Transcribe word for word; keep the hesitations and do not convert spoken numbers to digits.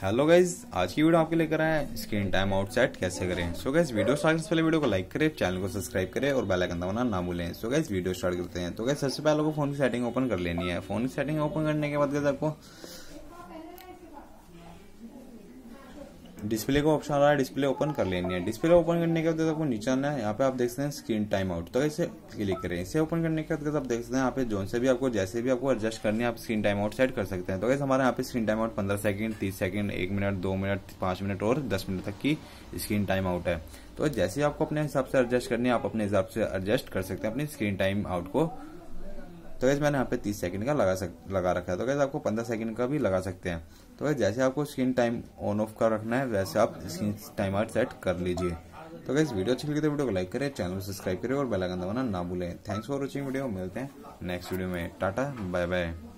Hello guys, आज की video आपके लेकर आए हैं स्क्रीन टाइम आउट सेट कैसे करें। सो गाइज वीडियो स्टार्ट करने से पहले वीडियो को लाइक करें, चैनल को सब्सक्राइब करें और बेल आइकन दबाना ना भूलें। सो गाइज वीडियो स्टार्ट करते हैं। तो गाइज सबसे पहले आपको फोन की सेटिंग ओपन कर लेनी है। फोन की सेटिंग ओपन करने के बाद गाइज आपको डिस्प्ले का ऑप्शन आ रहा है, डिस्प्ले ओपन कर लेनी है। डिस्प्ले ओपन करने के बाद आपको नीचे आना है, यहाँ पे आप देख सकते हैं स्क्रीन टाइम आउट, तो इसे क्लिक करें। इसे ओपन करने के बाद आप देख सकते हैं यहाँ पे जोन से भी आपको जैसे भी आपको एडजस्ट करनी है आप स्क्रीन टाइम आउट सेट कर सकते हैं। तो गाइस हमारे यहाँ पे स्क्रीन टाइम आउट पंद्रह सेकंड, तीस सेकंड, एक मिनट, दो मिनट, पांच मिनट और दस मिनट तक की स्क्रीन टाइम आउट है। तो जैसे आपको अपने हिसाब से एडजस्ट करनी है आप अपने हिसाब से एडजस्ट कर सकते हैं अपनी स्क्रीन टाइम आउट को। तो गैस मैंने यहाँ पे तीस सेकंड का लगा सक लगा रखा है। तो गैस आपको पंद्रह सेकंड का भी लगा सकते हैं। तो गैस जैसे आपको स्क्रीन टाइम ऑन ऑफ का रखना है वैसे आप स्क्रीन टाइम आउट सेट कर लीजिए। तो गैस वीडियो अच्छी लगी तो वीडियो को लाइक करें, चैनल को सब्सक्राइब करें और बेल आइकन दबाना ना भूलें। थैंक्स फॉर वॉचिंग वीडियो, मिलते हैं नेक्स्ट वीडियो में। Tata bye bye.